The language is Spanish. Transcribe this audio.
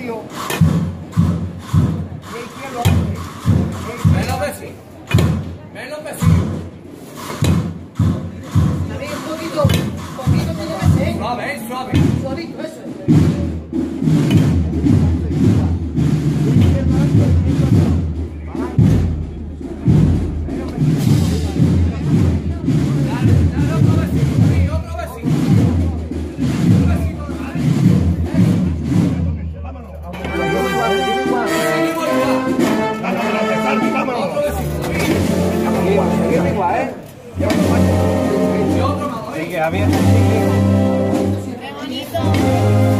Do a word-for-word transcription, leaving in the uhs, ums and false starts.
medio. Y izquierdo once. Menos vecino. Menos vecino. También un poquito, un poquito tiene que ser. Suave, eh, suave. Suavito, eso es. Dale, dale otro vecino. Sí, otro vecino. Otro vecino, dale. Seguimos igual, seguimos igual. Seguimos igual. Otro vecino. Seguimos igual, ¿eh? Y otro más. Sigue, Javier. Qué bonito.